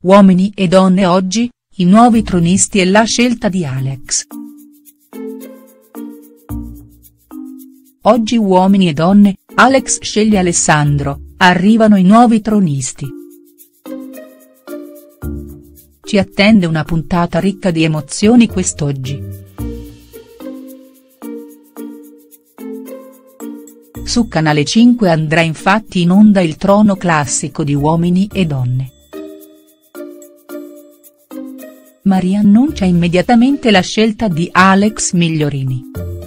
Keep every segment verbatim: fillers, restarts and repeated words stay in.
Uomini e donne oggi, i nuovi tronisti e la scelta di Alex. Oggi Uomini e donne, Alex sceglie Alessandro, arrivano i nuovi tronisti. Ci attende una puntata ricca di emozioni quest'oggi. Su Canale cinque andrà infatti in onda il trono classico di Uomini e donne. Maria annuncia immediatamente la scelta di Alex Migliorini.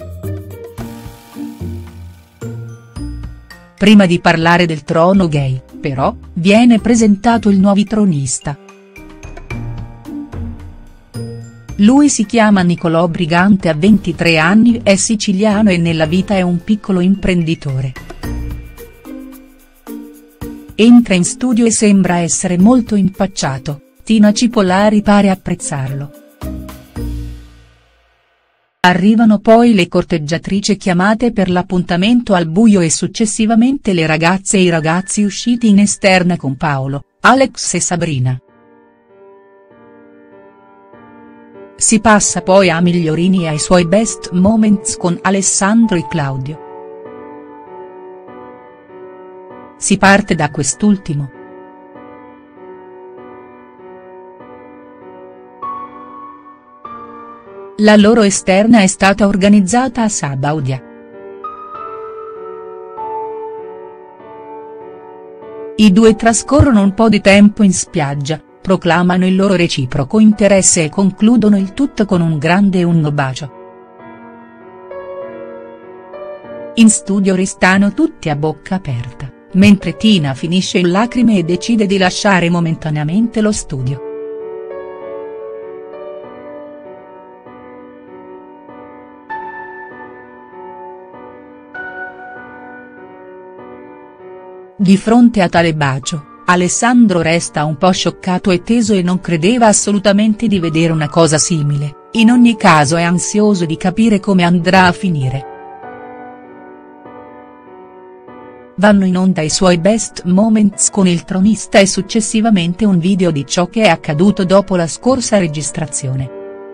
Prima di parlare del trono gay, però, viene presentato il nuovo tronista. Lui si chiama Nicolò Brigante, ha ventitré anni, è siciliano e nella vita è un piccolo imprenditore. Entra in studio e sembra essere molto impacciato, Tina Cipollari pare apprezzarlo. Arrivano poi le corteggiatrici chiamate per l'appuntamento al buio e successivamente le ragazze e i ragazzi usciti in esterna con Paolo, Alex e Sabrina. Si passa poi a Migliorini e ai suoi best moments con Alessandro e Claudio. Si parte da quest'ultimo. La loro esterna è stata organizzata a Sabaudia. I due trascorrono un po' di tempo in spiaggia, proclamano il loro reciproco interesse e concludono il tutto con un grande e un bacio. In studio restano tutti a bocca aperta, mentre Tina finisce in lacrime e decide di lasciare momentaneamente lo studio. Di fronte a tale bacio, Alessandro resta un po' scioccato e teso e non credeva assolutamente di vedere una cosa simile, in ogni caso è ansioso di capire come andrà a finire. Vanno in onda i suoi best moments con il tronista e successivamente un video di ciò che è accaduto dopo la scorsa registrazione.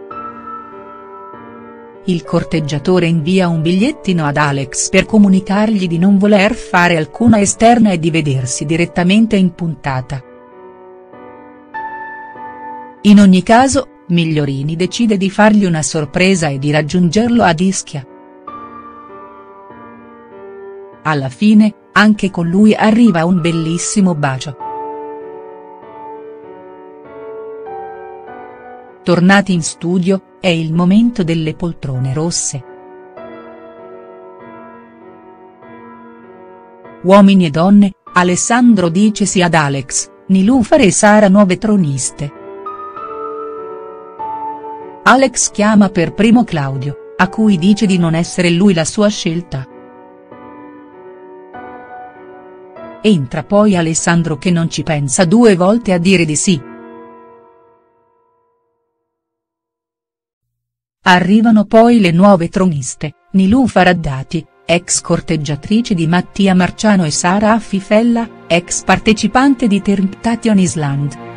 Il corteggiatore invia un bigliettino ad Alex per comunicargli di non voler fare alcuna esterna e di vedersi direttamente in puntata. In ogni caso, Migliorini decide di fargli una sorpresa e di raggiungerlo ad Ischia. Alla fine, anche con lui arriva un bellissimo bacio. Tornati in studio, è il momento delle poltrone rosse. Uomini e donne, Alessandro dice sì ad Alex, Nilufar e Sara nuove troniste. Alex chiama per primo Claudio, a cui dice di non essere lui la sua scelta. Entra poi Alessandro che non ci pensa due volte a dire di sì. Arrivano poi le nuove troniste, Nilufar Addati, ex corteggiatrice di Mattia Marciano e Sara Affifella, ex partecipante di Temptation Island.